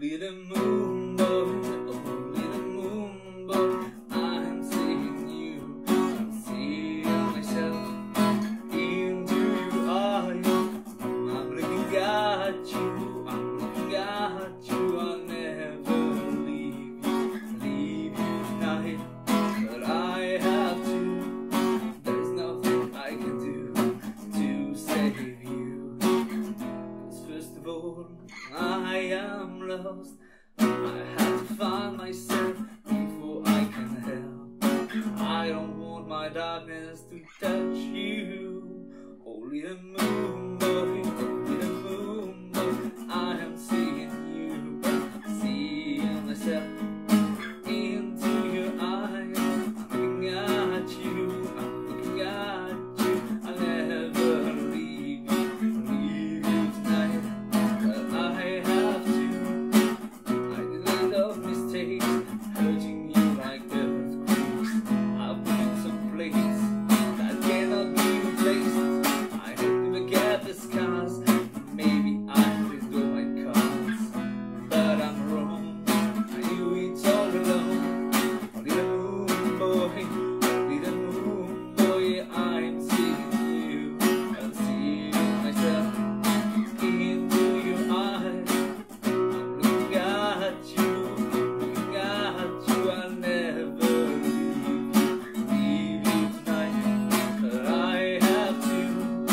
little moon boy, oh little moon boy, I'm seeing you, I'm seeing myself into your eyes. I'm looking at you, I'm looking at you. I'll never leave you tonight, but I have to. There's nothing I can do to save you. 'Cause first of all, I am lost. I have to find myself before I can help. I don't want my darkness to touch you. Oh little moon boy, oh little moon boy, I am seeing you, seeing myself into your eyes. I'm looking at you, I'm looking at you. I'll never leave you tonight, but I have to. I did a lot of mistakes, hurting you like earthquakes. I've been in some place that cannot be replaced. I hope never get the scars. Maybe I could go my cards, but I'm wrong. I knew it all along. Oh little moon boy, oh little moon boy, I'm seeing you, I'm seeing myself into your eyes. I'm looking at you, I'm looking at you. I'll never leave you tonight, but I have to.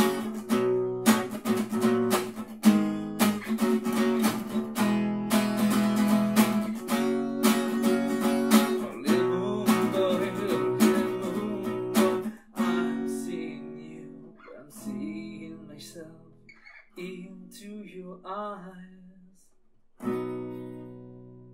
Oh little moon boy, oh little moon boy, I'm seeing you, I'm seeing myself into your eyes.